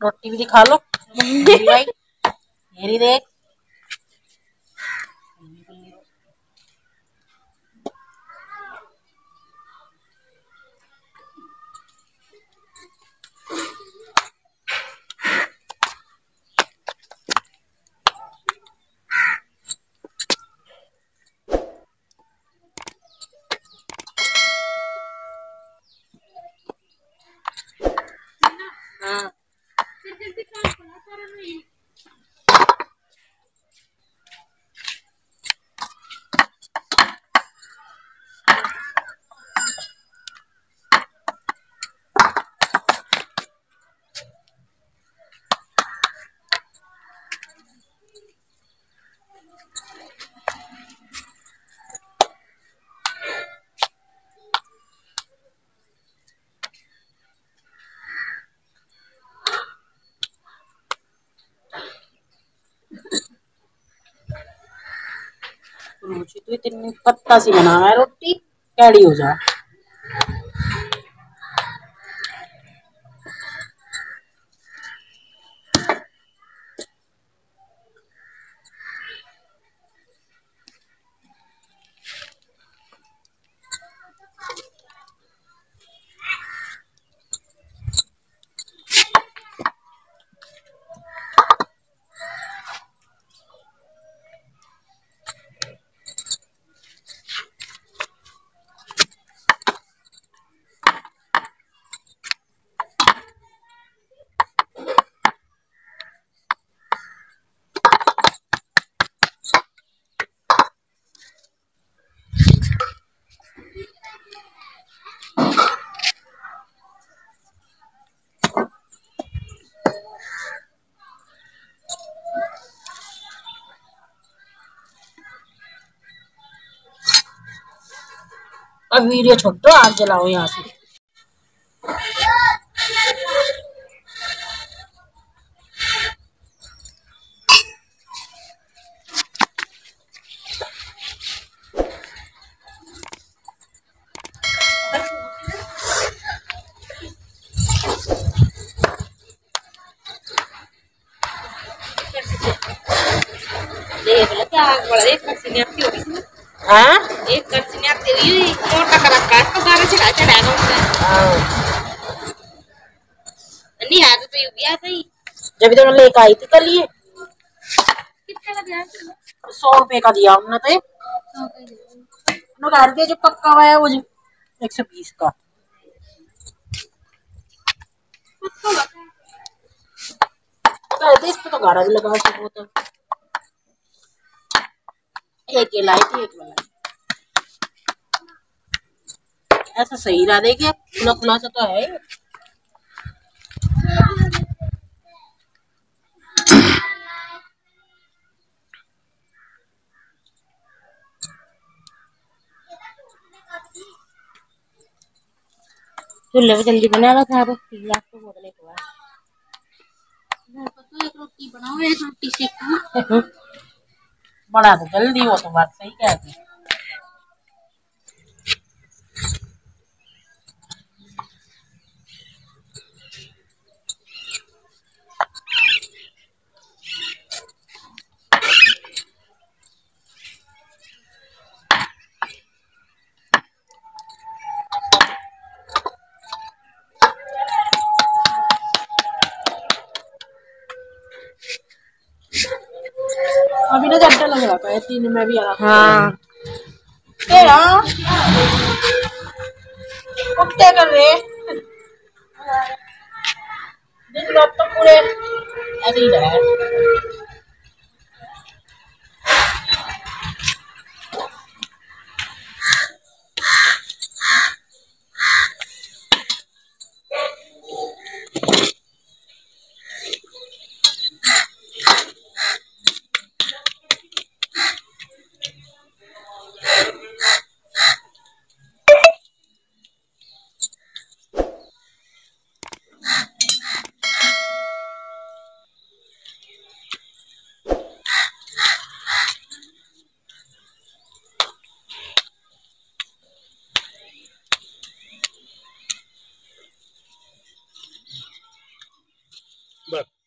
रोटी भी दिखा लो मेरी भाई, मेरी देख। हाँ रुचि तो इतनी पत्ता सी बना है रोटी, कैडी हो जा। अब वीडियो छोड़ो, आग जलाओ यहाँ से। देख लो क्या आग बढ़ रही है, कच्ची नहीं आती होगी। हाँ एक कच्ची नहीं आती होगी, मोटा कर रखा है इसको, सारा चढ़ा चढ़ाएगा उसने। नहीं आया तो यूं गया सही। जब तो लेकर आई थी कल ये, कितने का दिया? 100 रुपए का दिया हमने तो। घर के जो पक्का हुआ है वो 120 का। कहते इस पे तो गाड़ा भी लगा सको तो। एक ये लाई थी, एक वाला ऐसा सही रहा। देखिए खुला खुला सा तो है। चूल्हे पे जल्दी बनेगा था रोटी, गैस तो बहुत लेट हुआ। तो एक रोटी बनाओ, एक रोटी सेको। बना तो जल्दी, वो तो बात सही कह दी। अभी ना घंटा लग रहा था 3 में भी आ रहा। हाँ क्या कर रहे दिन रात तो पूरे ऐसे ही रहा है। बस